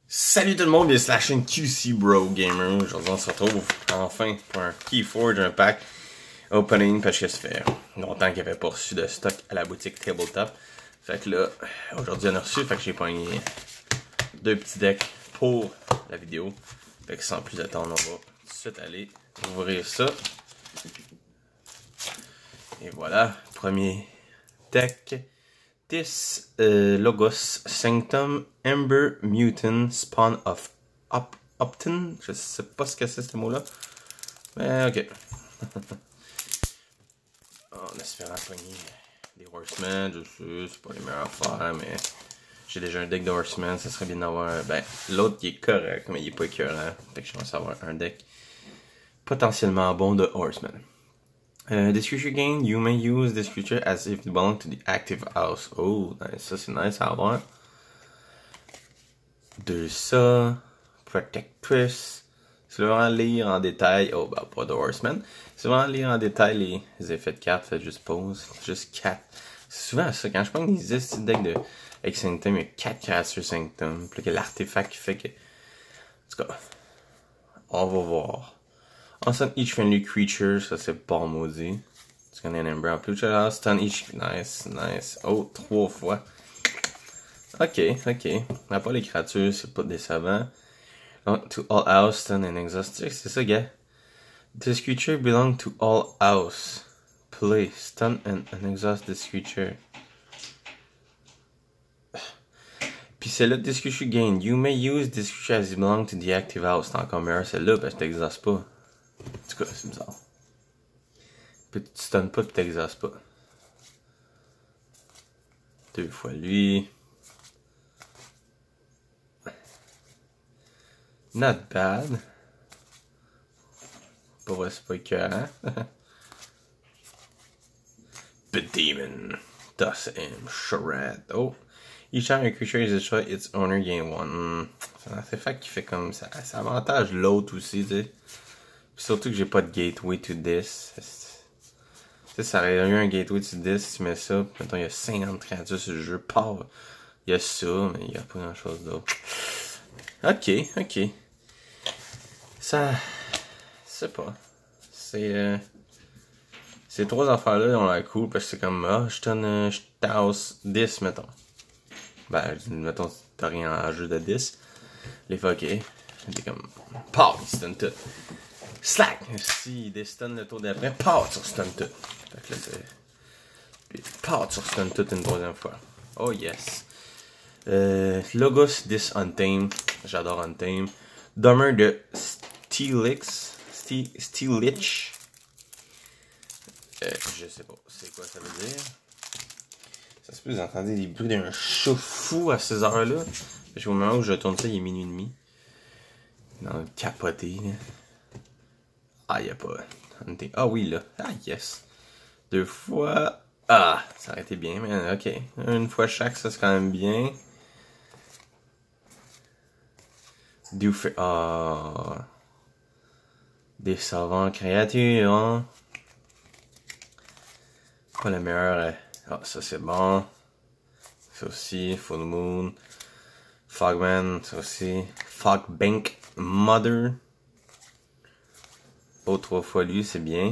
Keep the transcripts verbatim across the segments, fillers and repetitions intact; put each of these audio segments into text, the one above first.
Salut tout le monde, bienvenue sur la chaîne Q C Bro Gamer. Aujourd'hui on se retrouve enfin pour un Keyforge, un pack opening parce que ça fait longtemps qu'il n'y avait pas reçu de stock à la boutique Tabletop. Fait que là, aujourd'hui on a reçu, fait que j'ai pogné deux petits decks pour la vidéo. Fait que sans plus attendre, on va tout de suite aller ouvrir ça. Et voilà, premier deck. This uh, Logos Sanctum Ember Mutant Spawn of Up Upton. Je sais pas ce que c'est ce mot-là. Mais ok. En espérant pogner des Horsemen, je sais, c'est pas les meilleures affaires, mais j'ai déjà un deck de Horsemen, ça serait bien d'avoir. Ben, l'autre qui est correct, mais il est pas écœurant. Fait que je pense avoir un deck potentiellement bon de Horsemen. Uh, this creature gain, you may use this creature as if it belonged to the active house. Oh, nice. Ça c'est nice à avoir. De ça. Protectress. C'est vraiment lire en détail. Oh, bah, pas de Horseman. C'est vraiment lire en détail les, les effets de cartes. Faites juste pause. Juste quatre. C'est souvent ça. Quand je prends des petits decks de avec Sanctum, il y a quatre créatures Sanctum. Puis que l'artefact qui fait que. En tout cas, on va voir. Ensuite, each friendly creature, ça c'est pas maudit. Tu connais un Ember en plus. Stun each. Nice, nice. Oh, trois fois. Ok, ok. On n'a pas les créatures, c'est pas décevant. Donc, to all house, stun and exhaust. C'est ça, gars. This creature belongs to all house. Play, stun and, and exhaust this creature. Puis celle-là, this creature gain. You may use this creature as it belongs to the active house. C'est encore meilleur celle-là parce que t'exhaustes pas. En tout cas, c'est bizarre. Puis tu stuns pas pis t'exhaustes pas. Deux fois lui. Not bad. Pas vrai, c'est pas écœurant. The Demon. Thus am Charade. Oh. Each time a creature is destroyed, its owner gain one. Mm. C'est un artefact qui fait comme ça. Ça avantage l'autre aussi, tu sais. Surtout que j'ai pas de gateway to this. Tu sais, ça aurait eu un gateway to this si tu mets ça. Maintenant, il y a cinquante créatures sur le jeu. Pas. Il y a ça, mais il y a pas grand chose d'autre. Ok, ok. Ça. Je sais pas. C'est. Euh, ces trois affaires-là ont l'air cool parce que c'est comme. Ah, je donne. Euh, je tasse dix, mettons. Ben, mettons, t'as rien en jeu de dix. Les fois, ok. T'es comme. Pow, il stun tout. Slack! Si il déstun le tour d'après, pow, tu stun tout. Fait que là, c'est. Puis, pow, tu stun tout une troisième fois. Oh yes. Euh, Logos This Untamed. J'adore Untamed. Dummer de Steelix. Steelich. Euh, je sais pas. C'est quoi ça veut dire? Ça se peut, vous entendez des bruits d'un chat fou à ces heures-là. Parce qu'au moment où je tourne ça, il est minuit et demi. Dans le capoté, là. Ah, y'a pas. Ah oui, là. Ah, yes. Deux fois. Ah, ça aurait été bien, mais ok. Une fois chaque, ça c'est quand même bien. Du fait. Ah. Des savants créatures, hein. Pas le meilleur. Ah, ça c'est bon. Ça aussi. Full Moon. Fogman, ça aussi. Fogbank Mother. Oh, trois fois lui, c'est bien.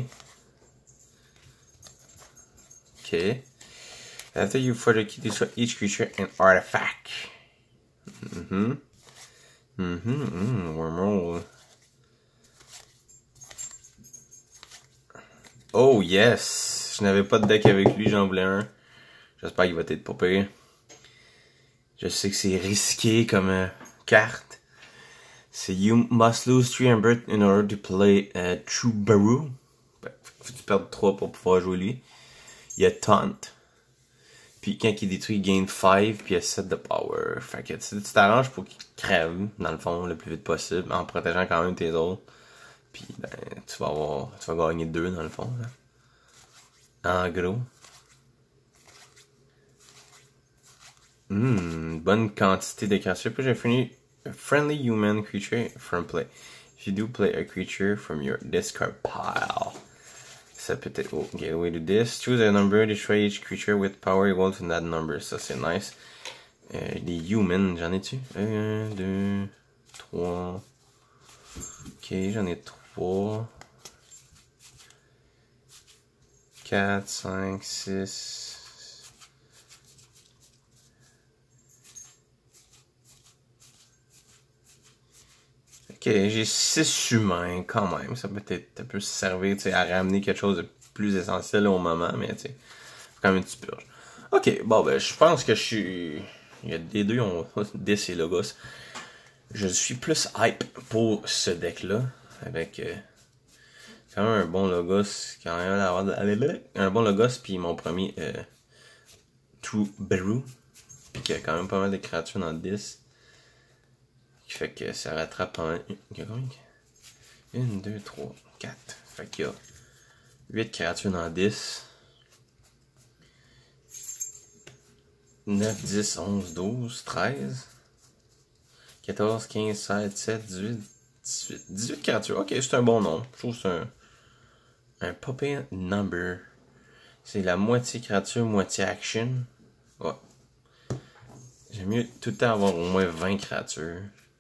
Ok. After you further key, destroy each creature and artifact. Mhm. Mhm. Mm, wormhole. Oh yes! Je n'avais pas de deck avec lui, j'en voulais un. J'espère qu'il va être pas pire. Je sais que c'est risqué comme euh, carte. C'est You must lose three Ember in order to play uh, True Barrow. Ben, faut que tu perdes trois pour pouvoir jouer lui. Il y a Taunt. Puis quand il détruit, il gagne cinq. Puis il y a sept de power. Fait que tu t'arranges pour qu'il crève, dans le fond, le plus vite possible. En protégeant quand même tes autres. Puis ben, tu vas avoir. Tu vas gagner deux dans le fond. Là. En gros. Hmm, bonne quantité de créatures. Puis j'ai fini. A friendly human creature from play. If you do play a creature from your discard pile. Ça peut être. Oh, gateway to this. Choose a number, destroy each creature with power equal to that number. Ça c'est nice. Euh, les Humans, j'en ai-tu? Un, deux, trois. Ok, j'en ai trois. quatre, cinq, six. Ok, j'ai six humains quand même. Ça peut être, ça peut servir à ramener quelque chose de plus essentiel au moment, mais tu sais, quand même une petite purge. Ok, bon ben je pense que je suis. Il y a des deux ont dix et Logos. Je suis plus hype pour ce deck-là. Avec euh, quand même un bon Logos. Quand même un bon Logos, puis mon premier euh, True Beru. Puis qui a quand même pas mal de créatures dans le dix. Qui fait que ça rattrape pas mal. Il y a combien? un, deux, trois, quatre. Fait qu'il y a huit créatures dans le dix. neuf, dix, onze, douze, treize, quatorze, quinze, seize, dix-sept, dix-huit, dix-huit, dix-huit créatures. Ok, c'est un bon nombre. Je trouve que c'est un, un poppy number. C'est la moitié créature, moitié action. Ouais. J'aime mieux tout le temps avoir au moins vingt créatures.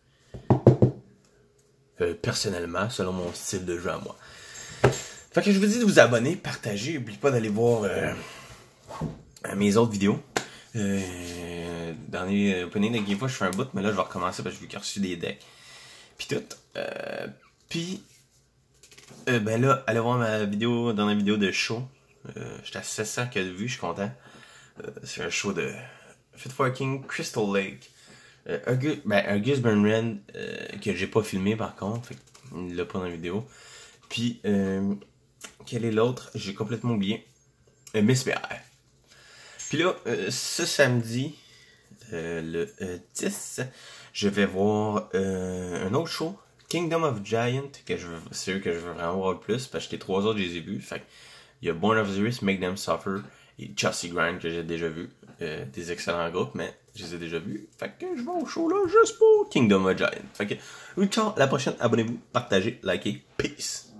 Euh, personnellement, selon mon style de jeu à moi. Fait que je vous dis de vous abonner, partager. N'oubliez pas d'aller voir euh, mes autres vidéos. Euh, dans les openings de Game fois, je fais un bout, mais là, je vais recommencer parce que je veux reçu des decks. Puis tout. Euh, Puis, euh, ben là, allez voir ma vidéo, dans la vidéo de show. Euh, J'étais à sept cents que de vues, je suis content. Euh, C'est un show de Fit for King Crystal Lake. Euh, Argus, ben, Argus Burnred, euh, que j'ai pas filmé par contre. Fait qu'il l'a pas dans la vidéo. Puis, euh, quel est l'autre? J'ai complètement oublié. Euh, Miss P R. Puis là, euh, ce samedi, euh, le euh, dix, je vais voir euh, un autre show, Kingdom of Giant, que je veux, c'est eux que je veux vraiment voir le plus, parce que les trois autres, je les ai vus. Fait il y a Born of Osiris, Make Them Suffer et Chelsea Grind que j'ai déjà vu. Euh, des excellents groupes, mais je les ai déjà vus. Fait que je vais au show là juste pour Kingdom of Giant. Fait que, oui, ciao, à la prochaine, abonnez-vous, partagez, likez, peace!